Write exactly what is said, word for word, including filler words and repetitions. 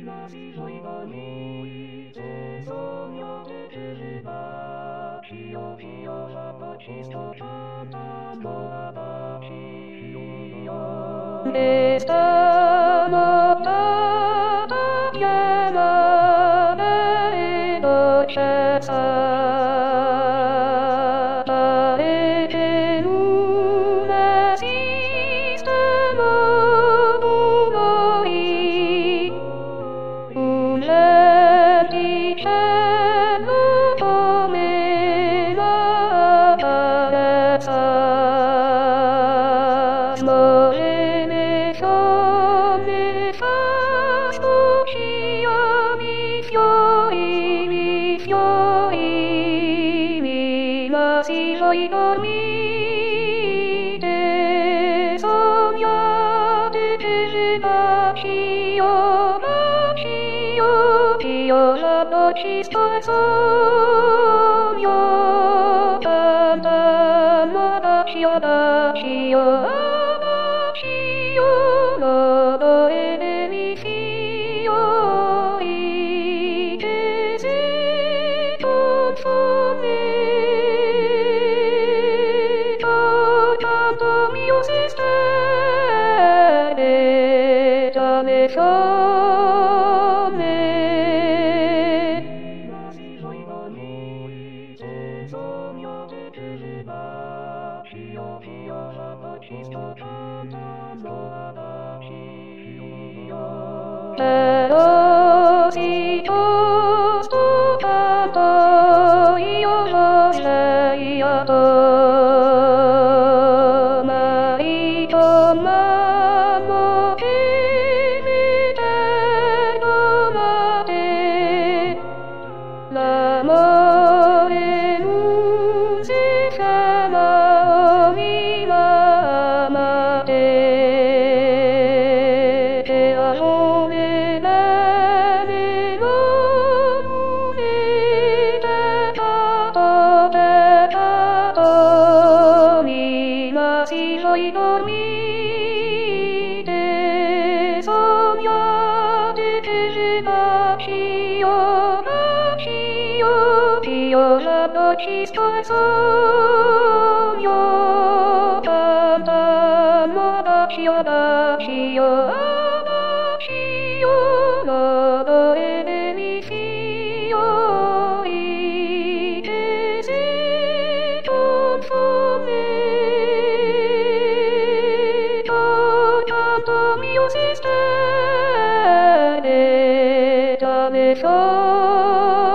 Estamos todos llamados de noche santa en una sistema uno y un lenticello come la cabeza. Si voi dormite, sognate che bacio, bacio, io la noce sto nel sogno, cantando bacio, bacio, bacio, lodo e delizio, i che si confonde. Pero si yo sto canto, io lo scegliato, ma io m'amo che mi tengo a te. L'amore non si chiama viva amate. Si voi dormite, sognate che bacio, bacio, io la noce sto nel sogno, cantando bacio, bacio, bacio, lodo e delizio, i che si confonde. Mio si stende da me